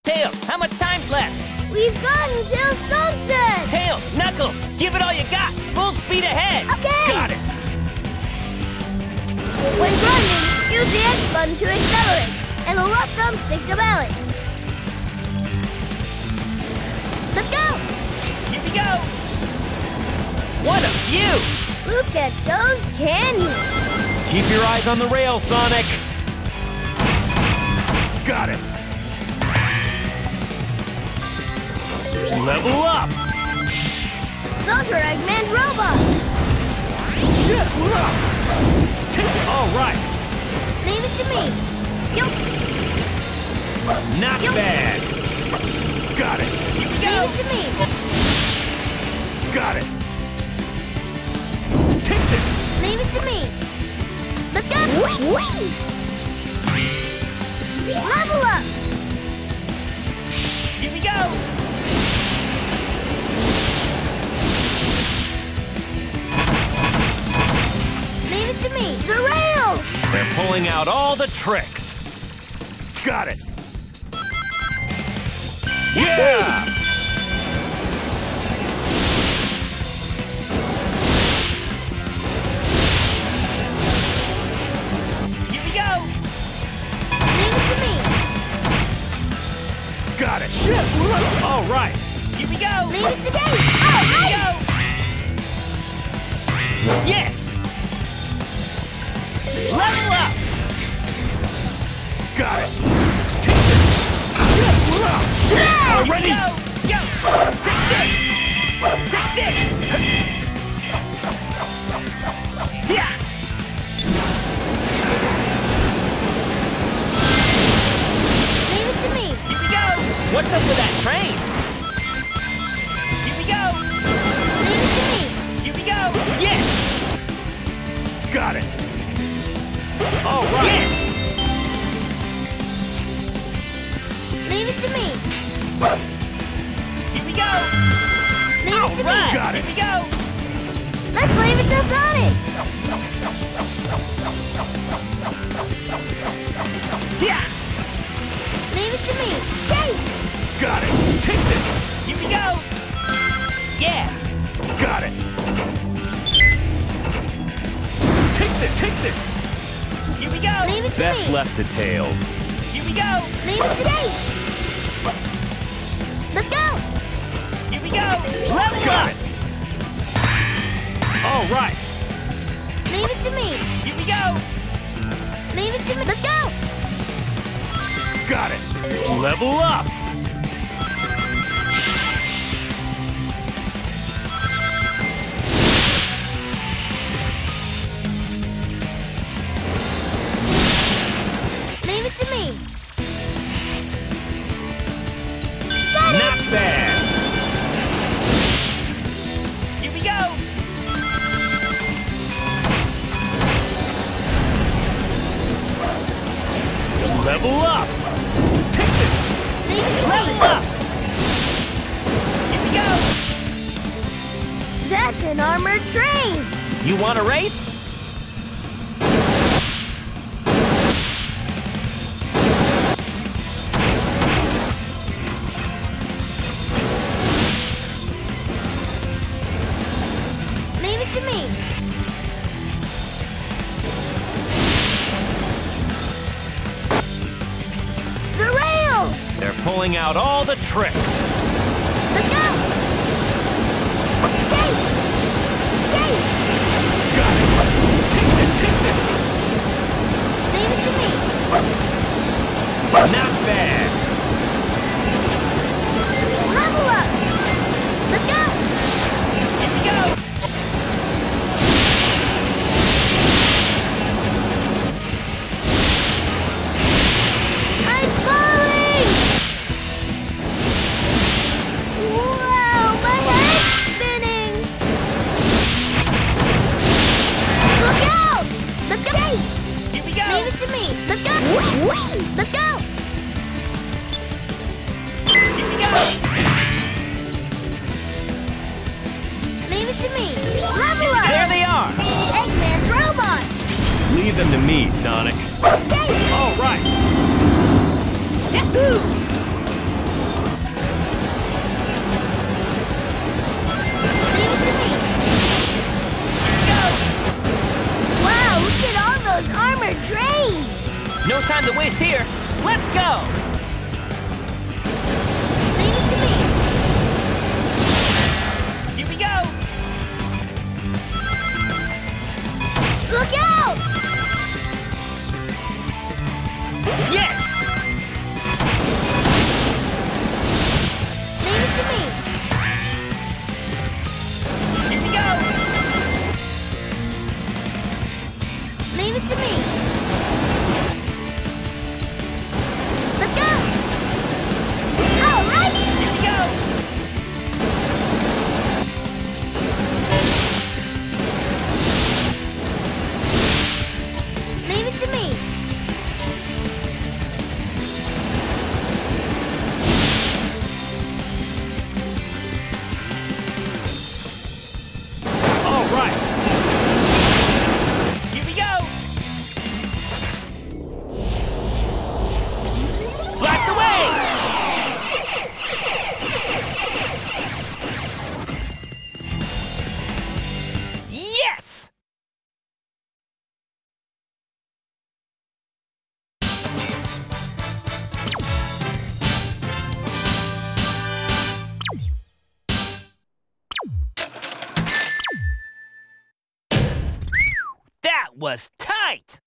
Tails, how much time's left? We've got until sunset! Tails, Knuckles, give it all you got! Full speed ahead! Okay! Got it! When grinding, use the X button to accelerate, and the left thumbstick to balance. Let's go! Here we go! What a view! Look at those canyons! Keep your eyes on the rail, Sonic! Got it! Level up! Those are Eggman's robots! All right! Leave it to me! Yup! Not bad! Got it! Here we go! Leave it to me! Got it! Take this! Leave it to me! Let's go! Whee! Level up! Here we go! Leave it to me! The rails! They're pulling out all the tricks! Got it! Yeah! Here we go! Leave it to me! Got it! Shit! All right! Here we go! Leave it to Dave! Here we Oh, go! Yes! Level up! Got it! Take this! Yeah! Ready? Go! Go! Take this! Take this! Yeah! Leave it to me! Here we go! What's up with that train? Here we go! Leave it to me! Here we go! Yes! Got it! All right! Yes! Leave it to me! Here we go! Leave it to me! Got it! Here we go! Let's leave it to Sonic! Yeah! Leave it to me! Dave! Got it! Take this! Here we go! Yeah! Got it! Take this! Take this! Here we go! Leave it to Best me! left to Tails. Here we go! Leave it to Dave! Let's go! Here we go! Level up! All right! Leave it to me! Here we go! Leave it to me! Let's go! Got it! Level up! Leave it to me! Not bad! Here we go! Level up! Take this! Leave it to Level me! up! Here we go! That's an armored train! You want a race? Leave it to me! The rails! They're pulling out all the tricks. Let's go! Dave! Dave! Got it! Take this! Take this! Leave it to me! Not bad! Level up! Let's go! Here we go! I'm falling! Wow, my head's spinning! Look out! Let's go! Dave! Here we go! Leave it to me! Let's go! Let's go! Here we go! Leave it to me! Level up! There they are! Eggman's robot! Leave them to me, Sonic. Dave! All right! Yahoo! was tight!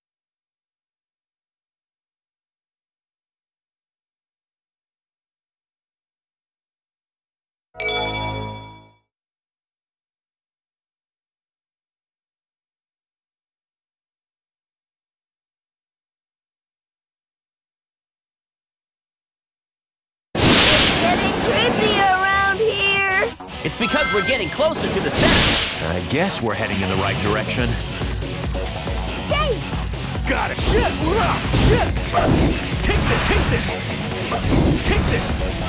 Getting creepy around here. It's because we're getting closer to the center. I guess we're heading in the right direction. Dave! Got it! Shit! Shit! Take this! Take this! Take this!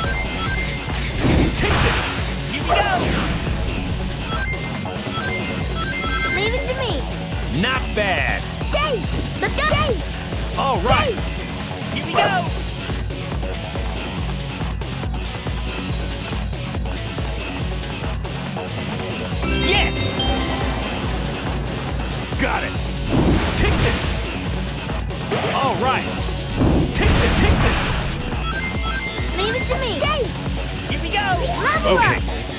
Take this! Here we go! Leave it to me. Not bad. Dave! Let's go! Dave! All right. Dave! Here we go! Yes! Got it. Take this! All right. Take this! Take this! Leave it to me. Dave! Here we go! Level Okay. up!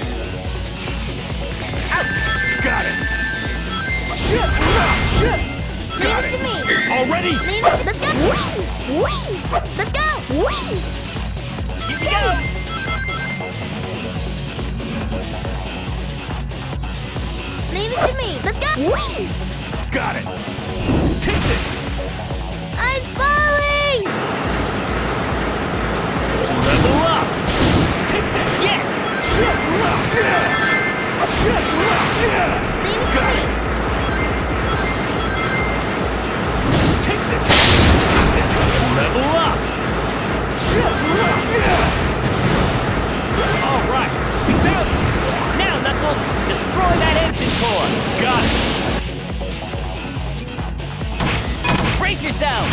Got it. Shit! Shit! Leave it to me. Already? Leave it. Let's go. Wing! Wing! Let's go. Wing! Here we go! Leave it to me. Let's go. Wing! Got it. Take this. I'm falling! Level up. Take this! Yes! Shit. Yeah. Shit. Yeah. Leave it to Got me. it. Take this! Level up. Shit! Yeah. All right! We found it! Now, Knuckles, destroy that engine core! Got it. Brace yourself!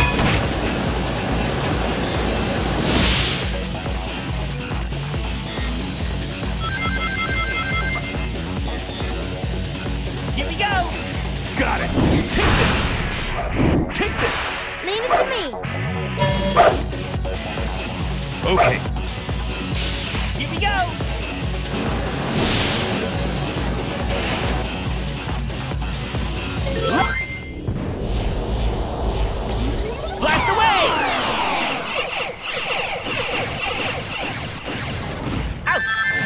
Here we go! Got it. Take this. Take this. Leave it to me. Okay. Here we go! Blast away! Out!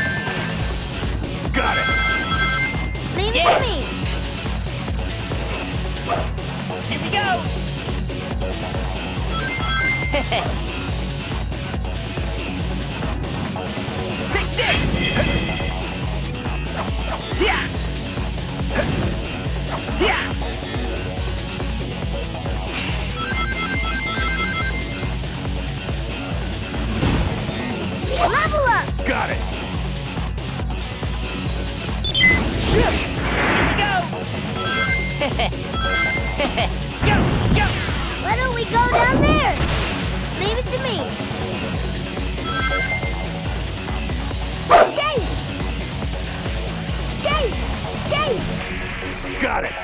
Got it. Leave it Yeah. to me. Here we go! Take this! Yeah! Yeah! Level up. Got it. Shit! Here we go! Go! Go! Why don't we go down there? Leave it to me. Dave! Dave! Dave! Got it.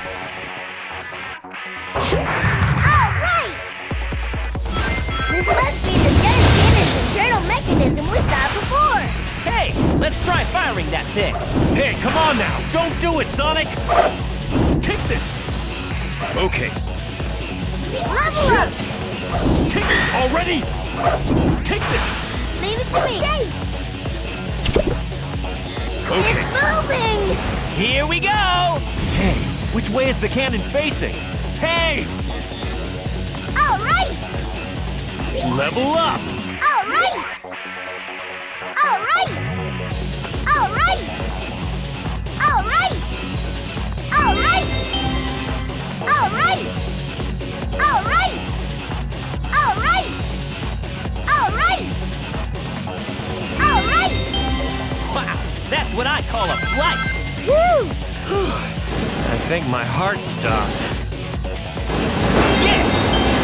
All right! This must be the dedicated internal mechanism we saw before. Hey, let's try firing that thing. Hey, come on now. Don't do it, Sonic. Take this. Okay. Level up. Take it already. Take this. Leave it to me. Dave! Okay. It's moving! Here we go! Hey, which way is the cannon facing? Hey! All right! Level up. All right! All right! All right! All right! All right! All right! All right! All right! All right! All right! Wow, that's what I call a flight. Woo! I think my heart stopped. Yes!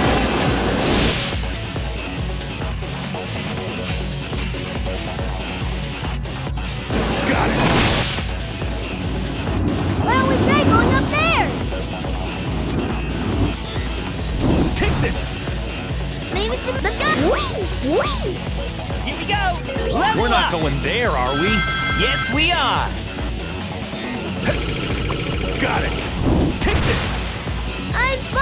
Got it. Why don't we try going up there? Take this. Leave it to me. Let's go! Wing! Wing! Here we go! Level We're not up. going there, are we? Yes, we are! Got it. Take this. I'm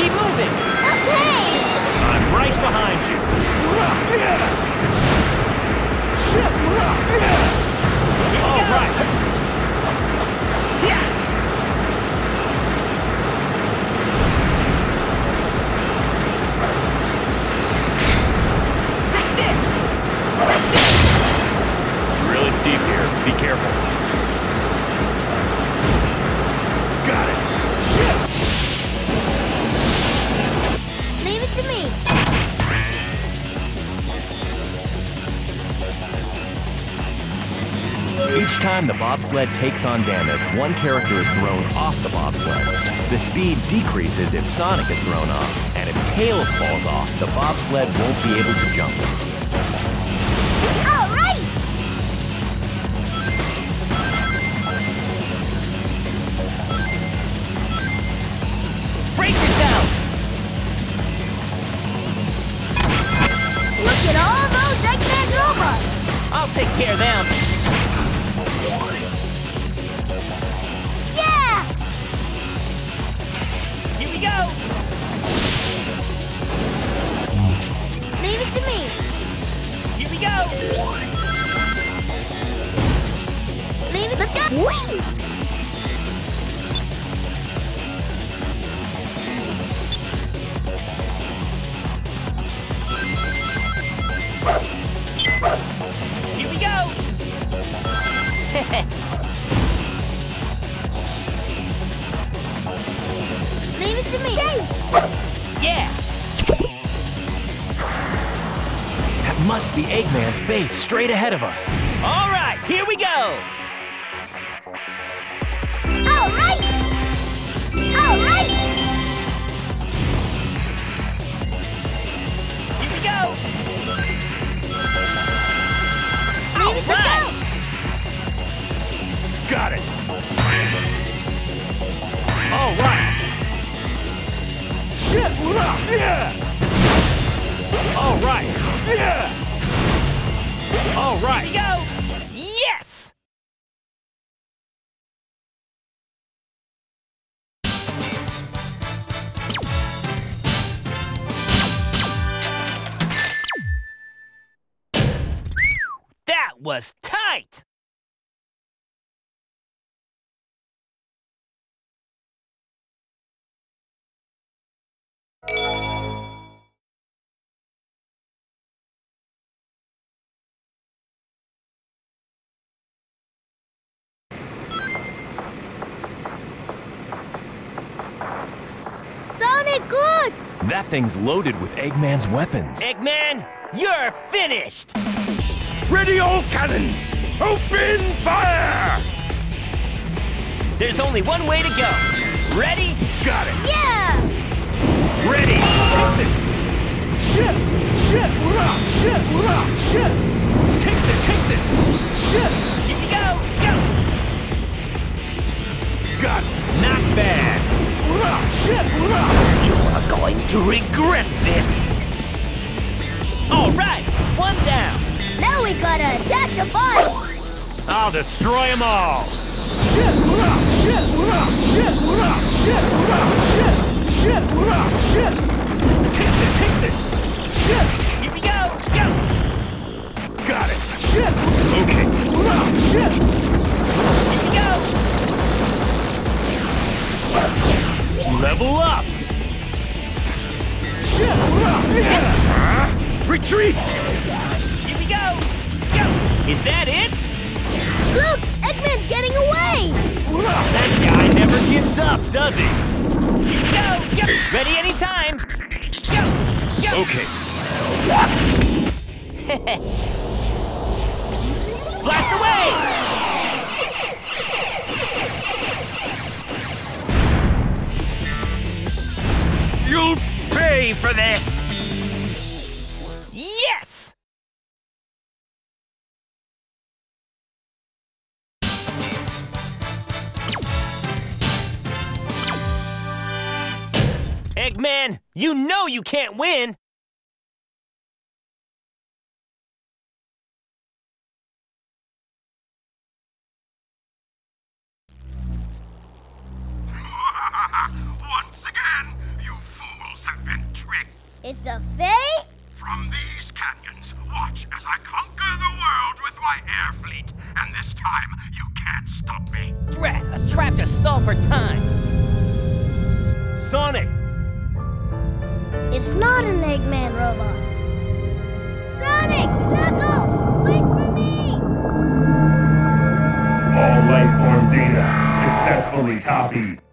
Keep moving! Okay! I'm right behind you! Shit! All right! Yeah! Take this! Take this! It's really steep here. Be careful. Got it! Shit! Leave it to me. Each time the bobsled takes on damage, one character is thrown off the bobsled. The speed decreases if Sonic is thrown off, and if Tails falls off, the bobsled won't be able to jump. All right! Brace yourself! Look at all those Eggman robots! I'll take care of them. Yeah! Here we go! Leave it to me. Here we go! Leave it. Let's go. Whee! Here we go! Leave it to me. Yeah! That must be Eggman's base straight ahead of us. All right, here we go! All right! All right! Here we go! Leave it to go. Got it! All right! Shit! Yeah! All right! Yeah! All right! Here we go! Yes! That was tight! Sonic, look! That thing's loaded with Eggman's weapons. Eggman, you're finished! Ready all cannons! Open fire! There's only one way to go. Ready? Got it! Yeah! Ready! Take this! Shit! Shit! Shit! Shit! Take this! Take this! Shit! Here we go! Go! Got it! Not bad! Shit! You are going to regret this! All right! One down! Now we gotta attack the boss! I'll destroy them all! Shit! Shit! Shit! Shit! Shit! Shit! Shit! Take this! Take this! Shit! Here we go! Go! Got it! Shit! Okay. Shit! Here we go! Level up! Shit! Retreat! Here we go! Go! Is that it? Look! Eggman's getting away! That guy never gives up, does he? Here we go! Go! Ready anytime! Go! Go! Okay. Blast away! You'll pay for this! Yes! Eggman, you know you can't win! Once again, you fool! The Fae? From these canyons, watch as I conquer the world with my air fleet. And this time, you can't stop me. Drat, a trap to stall for time. Sonic! It's not an Eggman robot. Sonic! Knuckles! Wait for me! All life form data successfully copied.